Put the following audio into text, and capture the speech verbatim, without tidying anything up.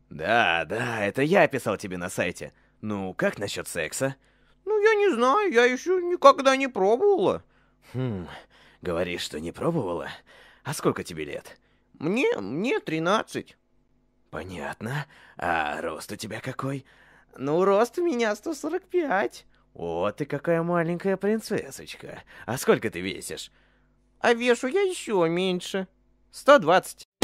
Да, да, это я писал тебе на сайте. Ну, как насчет секса? Ну, я не знаю, я еще никогда не пробовала. Хм, говоришь, что не пробовала? А сколько тебе лет? Мне, мне тринадцать. Понятно. А рост у тебя какой? Ну, рост у меня сто сорок пять. О, ты какая маленькая принцессочка. А сколько ты весишь? А вешу я еще меньше. сто двадцать.